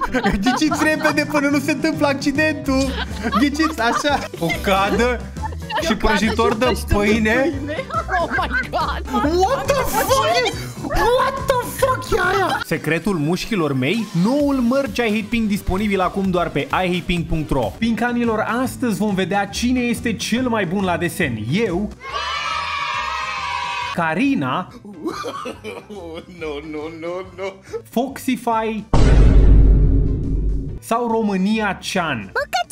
Ghiciți repede până nu se întâmplă accidentul. Ghiciți, așa. O cadă și prăjitor de pâine. Oh my god! What the fuck? What the fuck e aia? Secretul mușchilor mei? Noul merch iHatePink disponibil acum doar pe iHatePink.ro. Pincanilor, astăzi vom vedea cine este cel mai bun la desen. Eu, Carina, no. Foxify sau România Chan.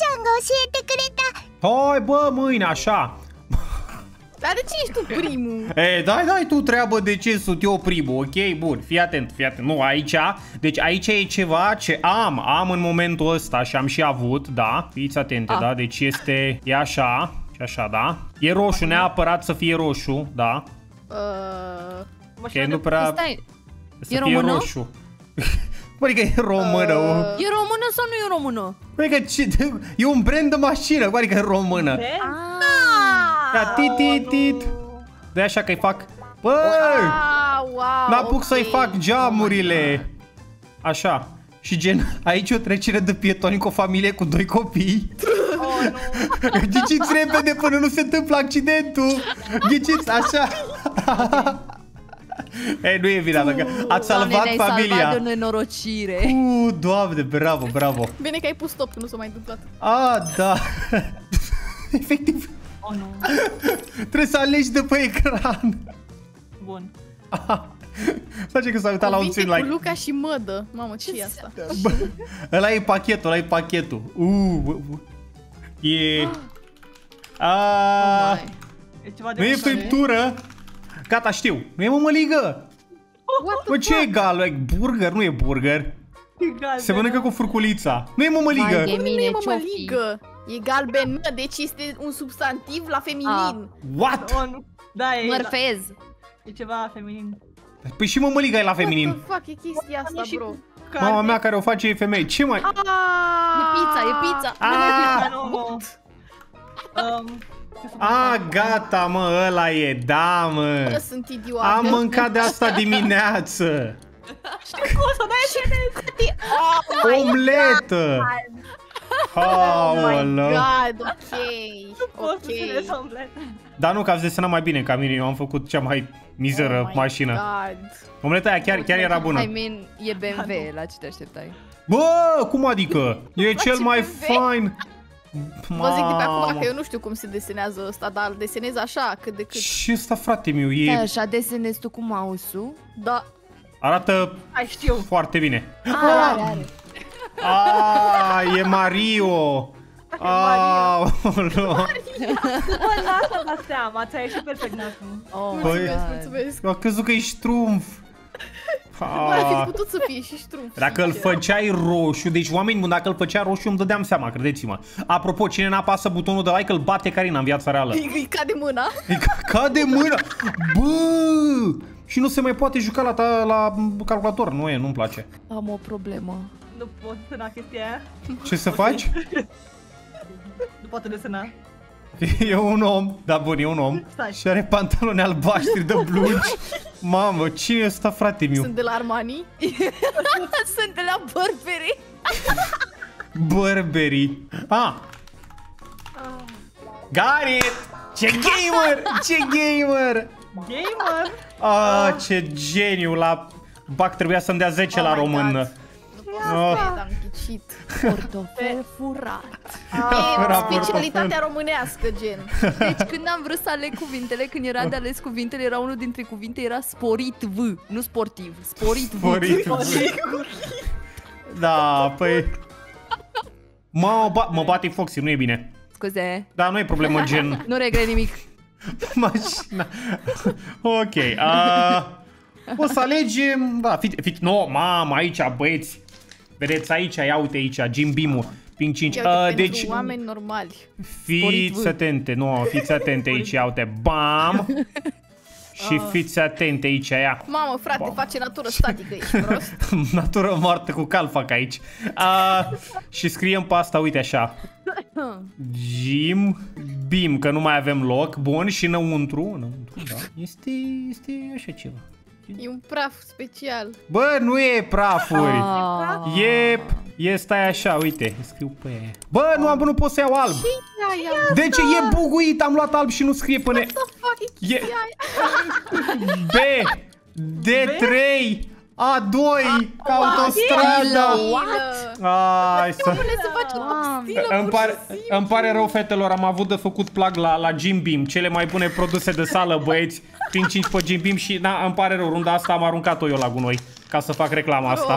Hai bă, mâine, așa. Dar de ce ești tu primul? Dai tu treabă de ce sunt eu primul, ok? Bun, fii atent. Nu, aici, deci aici e ceva ce am în momentul ăsta și am și avut, da? Fiți atente, da? Deci e așa, și așa, da? E roșu, neapărat să fie roșu, da? Ok, nu prea... Stai, să fie roșu. Adică e română. E română sau nu e română? Adică e un brand de mașină, adică e română. Da, tit. De așa că-i fac. Băi! N-apuc să-i fac geamurile. Așa. Și gen, aici o trecere de pietoni cu o familie cu 2 copii. Ghiciți repede până nu se întâmplă accidentul. Ghiciți, așa. Nu e vina, dacă ați salvat familia. Salvat de o nenorocire. Doamne, bravo. Bine că ai pus stop, că nu s-a mai întâmplat. Da. Efectiv. Trebuie să alegi de pe ecran. Bun. Face că s-a uitat la un screen like. Cu Luca și Mădă. Mamă, ce e asta? Ăla e pachetul, E... Nu e friptură. Gata, știu. Nu e mămăligă. Bă, ce e gal? Burger? Nu e burger. Se mănâncă cu furculița. Nu e mămăligă. Nu e mămăligă. E galben, deci este un substantiv la feminin. What? Mărfez. E ceva feminin. Păi și mămăliga e la feminin. What the fuck e chestia asta, bro? Mama mea care o face e femeie. Ce mai? E pizza. Gata, mă, ăla e, da, mă. Eu sunt idiot. Am mâncat de asta dimineață. Știu cum să dai omletă. Oh my god, ok. Dar nu, că ați desenat mai bine ca mine, eu am făcut cea mai mizeră mașină. Omleta aia chiar era bună. I mean, e BMW, la ce te așteptai? Bă, cum adică? E cel mai fain. Vă zic de pe acum că eu nu știu cum se desenează ăsta, dar îl desenez așa, cât de cât. Și ăsta, frate meu, e... Așa desenezi tu cu mouse-ul? Da. Arată foarte bine. Are. E Mario. Mario. Asta da seama, ți-a ieșit perfect nasul. Mulțumesc. Am crezut că e ștrumf. Ar fi putut să fie și ștrumf. Dacă îl făceai roșu, deci oameni buni, dacă îl făcea roșu îmi dădeam seama, credeți-mă. Apropo, cine n-apasă butonul de like îl bate Carina în viața reală. Îi cade mâna. Cade mâna. Bă! Și nu se mai poate juca la calculator, nu-mi place. Am o problemă. Nu pot desena chestia aia. Ce să faci? Nu poate desena. E un om, da bun, e un om. Și are pantaloni albaștri de blugi. Mamă, cine e ăsta, frate meu? Sunt de la Armani. Sunt de la Burberry. Burberry. Got it! Ce gamer! Ce geniu! La bac trebuia să-mi dea 10 la română. Am ghicit. Portofel furat. Specialitatea românească, gen. Deci când am vrut să aleg cuvintele, când era de ales cuvintele, era unul dintre cuvinte, era sporit V, nu sportiv, sporit V. Da, păi... Mă bate Foxy, nu e bine. Scuze. Da, nu e problemă, gen... Nu regret nimic. Mașina. Ok. O să alegem... Da, no, mamă, aici, băieți. Vedeți aici, ia uite aici, Jim Beam-ul, Ping 5. Deci, oameni normali. Fiți atente, fiți atente aici, ia uite, bam! Și fiți atente aici, ia. Mamă, frate, face natură statică, ești prost. Natură moartă cu cal fac aici. Și scriem pe asta, uite așa. Jim Beam, că nu mai avem loc. Bun, și înăuntru, da, este așa ceva. E un praf special. Bă, nu e prafuri. Stai așa, uite. Scriu pe aia. Bă, nu pot să iau alb. De ce e buguit? Am luat alb și nu scrie până... B, D3, A2, ca autostradă. Îmi pare rău, fetelor, am avut de făcut plug la Jim Beam, cele mai bune produse de sală, băieți. Prin 5 pe Jim Beam și îmi pare rău, runda asta am aruncat-o eu la gunoi, ca să fac reclama asta.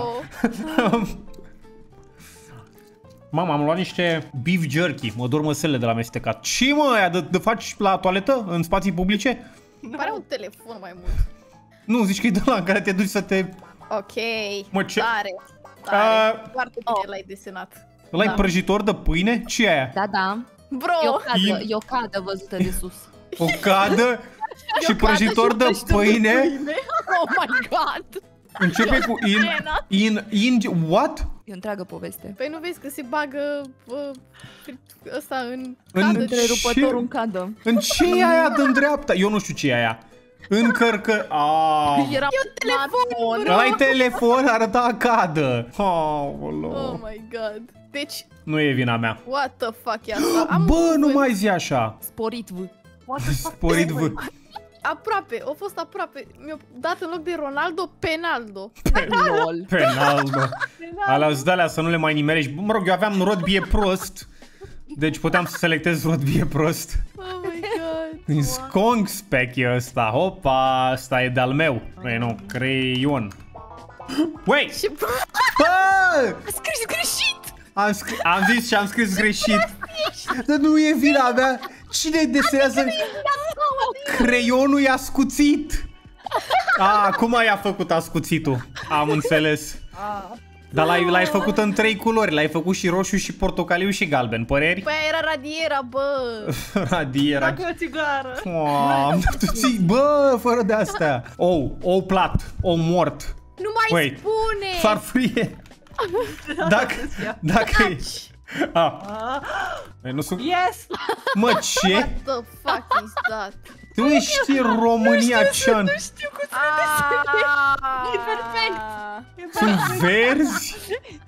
Mama, am luat niște beef jerky, mă dor măsele de la amestecat. Ce mă, aia de faci la toaletă, în spații publice? Pare un telefon mai mult. Nu, zici că e de la în care te duci să te... Ok, mă, ce... tare. Foarte bine l-ai desenat. Ăla-i prăjitor de pâine? Ce e aia? Da. Bro! E o cadă văzută de sus. O cadă? Și prăjitor de pâine? Oh my god! Începe cu in... What? E o întreagă poveste. Păi nu vezi că se bagă ăsta în cadă? Întrerupătorul în cadă. În ce e aia de-n dreapta? Eu nu știu ce e aia. Încărcă... Era un telefon, bro! Ăla-i telefon, arăta cadă. Oh my god. Deci... Nu e vina mea. What the fuck e asta? Bă, nu mai zi așa. Sporit V. Sporit V. Aproape, a fost aproape. Mi-a dat în loc de Ronaldo, Penaldo. Penaldo. Alea-s de-alea să nu le mai nimerești. Mă rog, eu aveam Rodbie prost. Deci puteam să selectez Rodbie prost. Oh my god. Din Skong spec e ăsta. Hopa, ăsta e de-al meu. Păi nu, creion. Wait! Bă! A scris greșit! Am zis și am scris greșit. Dar nu e vina mea. Cine desenează? Creionul e ascuțit. Cum i-a făcut ascuțitul? Am înțeles. Dar l-ai făcut în 3 culori. L-ai făcut și roșu și portocaliu și galben. Păreri? Păi era radiera, bă. Radiera. Dacă e o țigară. Bă, fără de astea. Ou plat. Ou mort. Nu mai spune. Farfurie. Dacă nu sunt... Yes! Mă, ce? What the fuck is that? Tu ești România, Cian. Nu știu cum să le desene. E perfect. Sunt verzi?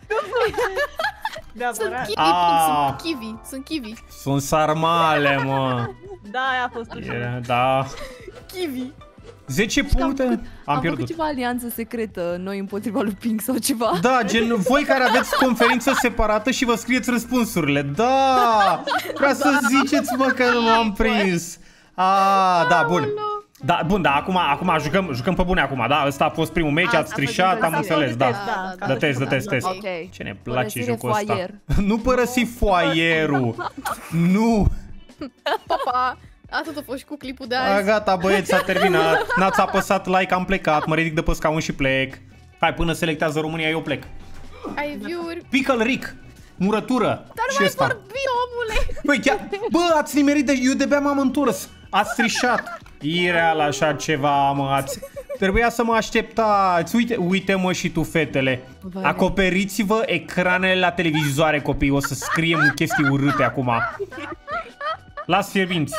Sunt kiwi. Sunt sarmale, mă. Da, aia a fost ușor. Da. Kiwi. 10 puncte. Am pierdut. Făcut ceva alianță secretă, noi împotriva lui Pink sau ceva. Da, gen voi care aveți conferință separată și vă scrieți răspunsurile. Da! Vreau să ziceți, mă, că nu m-am prins. Da, bun. Da, bun, da, acum jucăm pe bune acum, da? Ăsta a fost primul meci, ați trișat, am înțeles, da. Dă test. Ce ne place jocul ăsta. Nu părăsi foaierul. Nu. Papa. Atât a fost cu clipul de azi. Gata, băieți, s-a terminat. N-ați apăsat like, am plecat. Mă ridic de pe scaun și plec. Hai, până selectează România, eu plec. Ai view-uri. Pickle Rick. Murătură. Dar nu mai vorbi, omule. Băi, chiar... Bă, ați nimerit de... Eu de-abia m-am întors. Ați trișat. Ireal așa ceva, mă. Trebuia să mă așteptați. Uite, mă, și tu, fetele. Acoperiți-vă ecranele la televizoare, copii. O să scriem chestii urâte acum. Las fierbinți.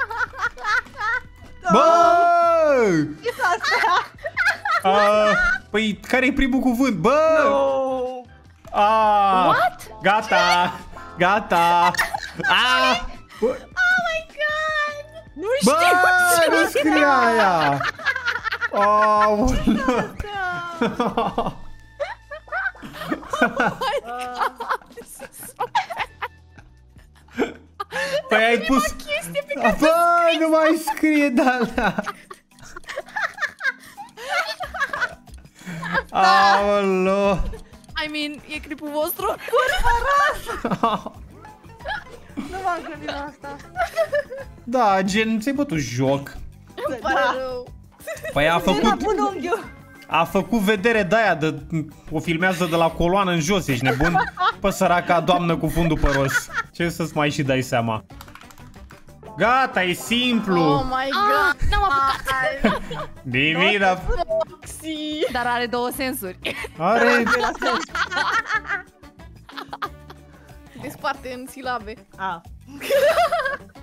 Bă! Păi, care-i primul cuvânt? Bă! What? Gata. Oh my god! Nu știu. Bă, nu scrie aia. Păi ai pus... Bă, nu mai scrie de-alea. Aolo. I mean, e clipul vostru. Nu m-am gândit la asta. Da, gen, ți-ai bătut joc. Păi a făcut vedere de-aia, o filmează de la coloană în jos, ești nebun? Pă, săraca doamnă cu fundul păros. Ce să-ți mai și dai seama? Gata, e simplu. Oh my god. N-am apucat. Divina. Dar are 2 sensuri. Are... Desparte în silabe.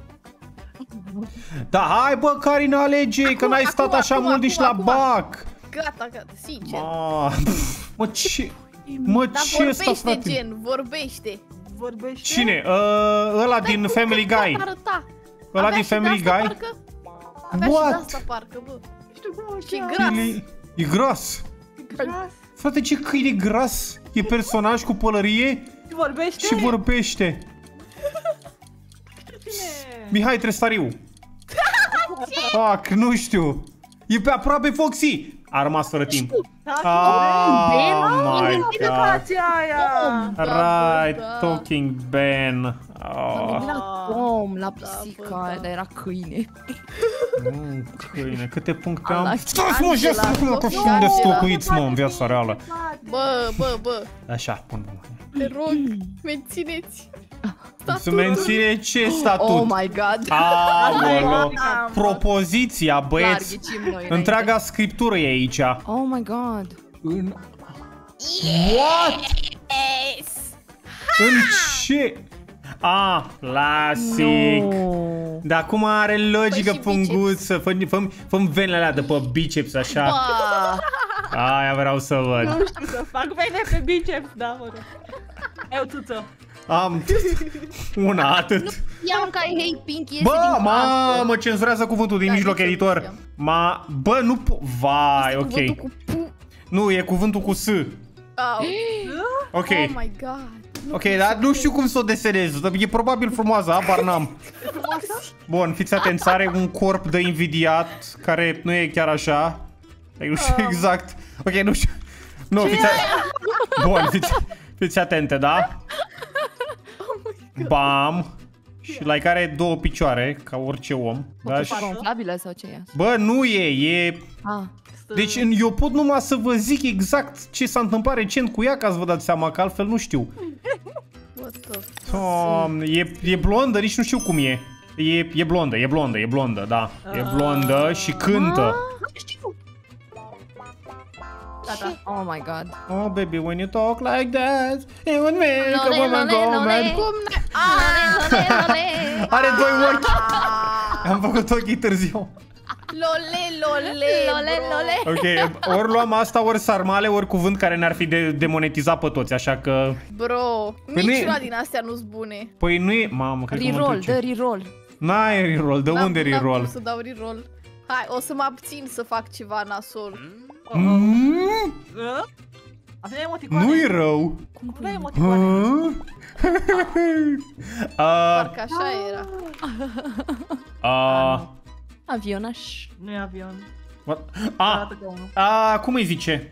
Da, hai bă, Karina, alege, că n-ai stat așa mult nici la bac. Gata, sincer. Mă, ce... Mă, ce e ăsta, frate? Vorbește, Gen, vorbește. Vorbește? Cine? Ăla din Family Guy. Ăla din Family Guy? Avea și de-asta parcă, bă. Știu cum Și gras. E gras. gras. Frate, ce câine gras. E personaj cu pălărie Vorbește? și vorbește. Mihai Trestariu. Fuck, nu știu. E pe aproape Foxy. A rămas fără timp. Oh my god. Right, Talking Ben. La pisica, dar era câine. Câine, câte puncte am? Stați mă, ce să fim destocuiți, mă, în viața reală. Bă. Așa, pun. Te rog, mențineți. Să menține ce statut? Oh my god. Aoleu. Propoziția, băieți. Întreaga scriptură e aici. Oh my god. What? În ce? Clasic. Dar acum are logică, punguță. Fă-mi venele alea de pe biceps, așa. Aia vreau să văd. Nu știu să fac vene pe biceps, da, mă rog. Eu tuță. Am una, atât. Iam ca Hey Pink iese Bă, mă cenzurează cuvântul din mijloc, editor. Bă, nu vai, ok. Nu, e cuvântul cu S. Ok. Oh my god. Ok, dar nu știu cum să o desenez. E probabil frumoasă, habar n-am. Bun, fiți atenți, are un corp de invidiat care nu e chiar așa. Nu știu exact. Ok, nu știu. Nu, bun, fiți atente, da? Bam. Și like are două picioare, ca orice om. Da? Gonflabilă sau ce e? Bă, nu e. Deci eu pot numai să vă zic exact ce s-a întâmplat recent cu ea, ca să vă dați seama, că altfel nu știu. E blondă, nici nu știu cum e. E blondă, da. E blondă și cântă. Oh my god. Oh baby, when you talk like that, it would make a woman go mad. Are doi ochi. Am făcut ochii târziu. Lole. Ok, ori luam asta, ori sarmale, ori cuvânt care ne-ar fi demonetizat pe toți, așa că... Bro, niciuna din astea nu-s bune. Păi nu e... Mamă, cred că mă duce. Dă reroll. N-ai reroll, de unde reroll? N-am cum să dau reroll. Hai, o să mă abțin să fac ceva nasol. Avem emoticoane. Nu-i rău. Cum avem emoticoane? Parcă așa era. Avionaș. Nu e avion. Cum îi zice?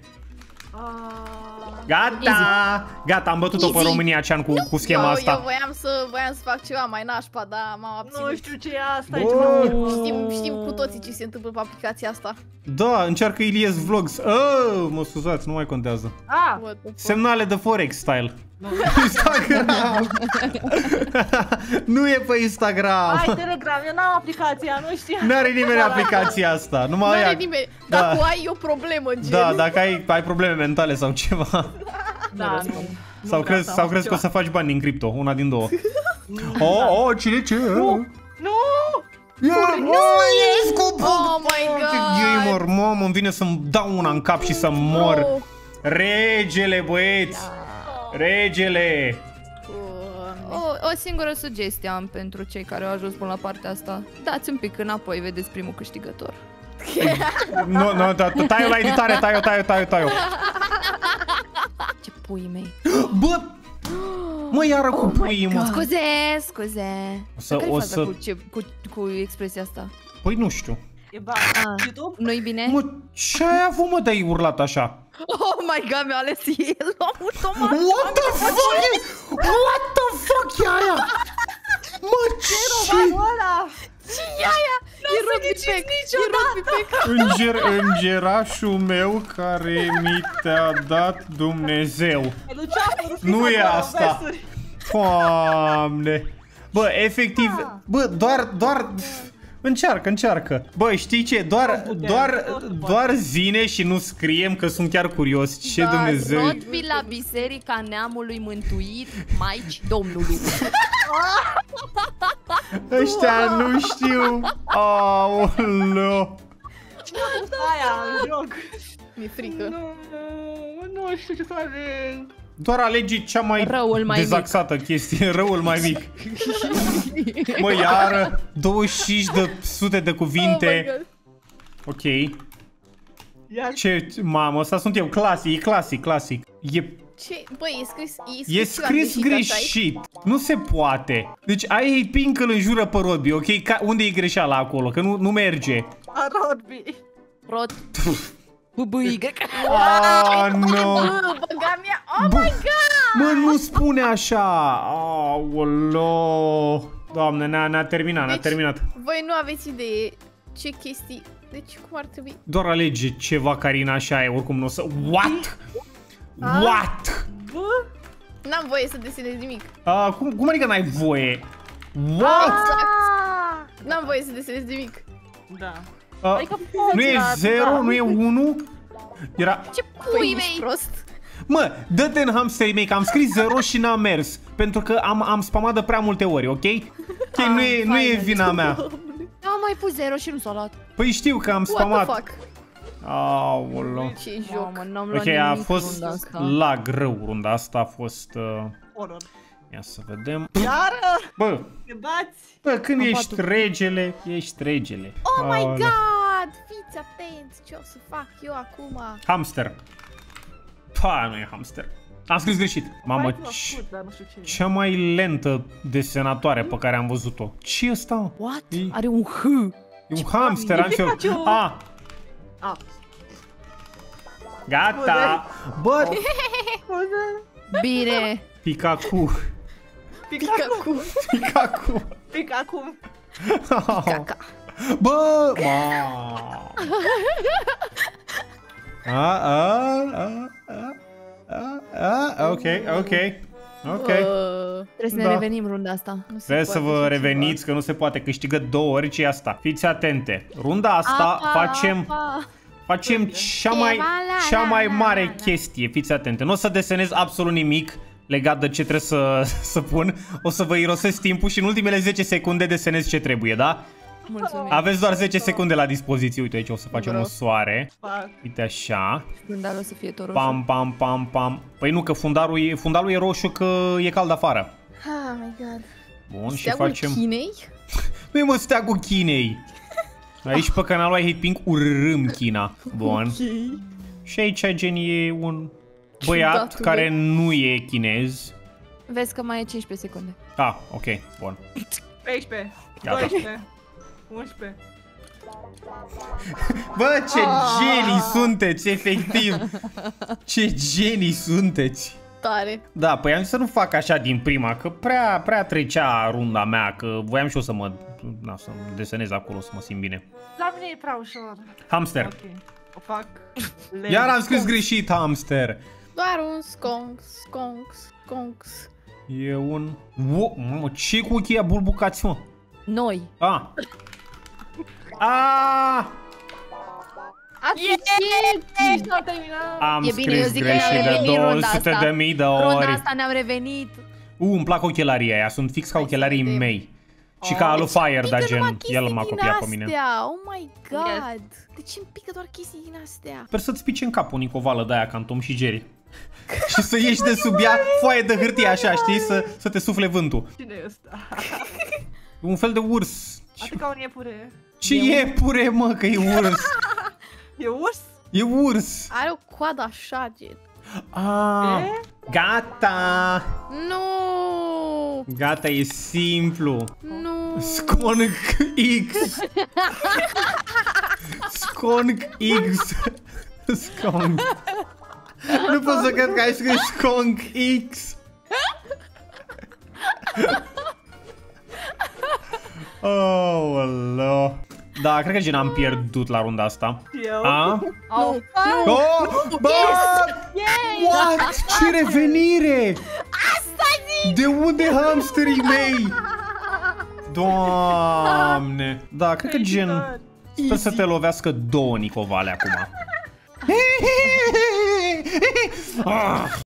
Gata, am bătut-o pe România, Cean, cu schema asta. Eu voiam să fac ceva mai nașpa, dar m-am abținut. Nu știu ce e asta. Știm cu toții ce se întâmplă pe aplicația asta. Da, încearcă Ilias Vlogs. Mă scuzați, nu mai contează. Semnale de Forex style. Instagram. Nu e pe Instagram. Hai, Telegram, eu n-am aplicația, nu știu. N-are nimeni aplicația asta. N-are nimeni. Dacă ai o problemă, gen. Da, dacă ai probleme mentale sau ceva. Da, Sau crezi că o să faci bani din cripto, una din două. Cine ce? Nu! Oh my god! Gamer, mamă, îmi vine să-mi dau una în cap și să mor. Regele, băieți! Regele! O singură sugestie am pentru cei care au ajuns până la partea asta. Dați un pic înapoi, vedeți primul câștigător. Nu, tai-o la editare, tai-o. Ce puii mei. Bă! Mă, iară cu puii, mă. Scuze. Care cu expresia asta? Păi nu știu. E YouTube? Nu-i bine? Mă, ce-ai avut, mă, de-ai urlat așa? Oh my god, mi-a ales el automat. What the fuck e aia? Mă, ce? Ce-i aia? E niciodată. Îngerașul meu care mi te-a dat Dumnezeu. Nu e asta. Doamne. Bă, efectiv, bă, doar încearcă. Bă, știi ce? Doar zine și nu scriem, că sunt chiar curios. Ce Dumnezeu. Not fi la biserica neamului mântuit, Maici Domnului. Ăștia nu știu. Aoleu. Aia, în joc. Mi-e frică. Nu știu ce să aleg. Doar alege cea mai dezaxată chestie, răul mai mic. Mă, iară, 25 de cuvinte. Ok. Ce, mamă, ăsta sunt eu, clasic, clasic. Ce? Băi, e scris greșit. Nu se poate. Deci ai hate pink îl înjură pe Rodby, ok? Unde e greșeala acolo? Că nu merge. Rodby. B-B-Y. Ah, no. Băga mea. Oh my god! Mă, nu spune așa. Aoleo. Doamne, ne-a terminat. Voi nu aveți idee ce chestii. Deci cum ar trebui? Doar alege ceva, Carina, așa e, oricum nu o să... What? N-am voie să desenez nimic. Cum adică n-ai voie? What? Exact. N-am voie să desenez nimic. Da. Nu e 0, nu e 1? Era... Ce pui mei? Prost. Mă, dă-te în hamsterii mei, că am scris 0 și n-am mers. Pentru că am spamat de prea multe ori, ok? Ok, nu e vina mea. Am mai pus 0 și nu s-a luat. Păi știu că am spamat. What the fuck? Aoleu. Ce joc. Ok, a fost la greu runda asta, a fost... Horror. Ia să vedem. Iară! Bă! Te bați! Bă, când ești regele, ești regele. Oh my god! Fiți atenți ce o să fac eu acum. Hamster. Pa, nu e hamster. Am scris greșit. Mamă, cea mai lentă desenatoare pe care am văzut-o. Ce e ăsta? What? Are un H. E un hamster, am și eu. Gata. Bă! Bine. Picacu. Bă! Ok. Trebuie să ne revenim runda asta. Trebuie să vă reveniți, că nu se poate. Câștigă 2 ori, ce e asta? Fiți atente. Runda asta facem cea mai mare chestie. Fiți atente. Nu o să desenez absolut nimic legat de ce trebuie să pun. O să vă irosesc timpul și în ultimele 10 secunde desenez ce trebuie, da? Mulțumim. Aveți doar 10 secunde la dispoziție. Uite, aici o să facem un soare. Uite așa. Fundarul o să fie tot roșu. Pam. Păi nu, că fundalul e roșu, că e cald afară. Oh my god. Bun, și facem... Chinei? Nu e, mă, steagul Chinei. Aici pe canalul Hate Pink urâm China. Bun. Și aici gen e un băiat care nu e chinez. Vezi că mai e 15 secunde. Ok, bun. 13, Gata. 12, 11. Bă, ce genii sunteți, efectiv. Ce genii sunteți. Tare. Da, păi am zis să nu fac așa din prima, că prea trecea runda mea, că voiam și eu să mă desenez acolo, să mă simt bine. La mine e prea ușor. Hamster. Ok, o fac. Iar am scris greșit, hamster. Doar un sconks. E un... Mamă, ce cu cheia bulbucați, mă? Noi. Am scris greșit de 200.000 de ori. Runda asta ne-am revenit. Îmi plac ochelarii aia, sunt fix ca ochelarii mei. Și ca alu Fire, dar gen, el m-a copiat pe mine. Oh my god. De ce îmi pică doar chestii din astea? Sper să-ți pice în cap o nicovală de-aia ca în Tom și Jerry. Și să ieși de sub ea foaie de hârtie așa, știi? Să te sufle vântul. Cine e ăsta? E un fel de urs. Atât ca un iepure. Ce iepure, mă, că e urs? E urs? E urs. Are o coadă așa, gen. Gata. Nu. Gata, e simplu. Nu. Sconc X. Sconc X. Sconc. Nu pot să cred că ai scris Sconc X. Oh, da, cred că gen am pierdut la runda asta. Eu? Nu. Bă! What? Ce revenire! Asta zic! De unde hamsterii mei? Doamne. Da, cred că gen... Sper să te lovească 2 nicovale acum.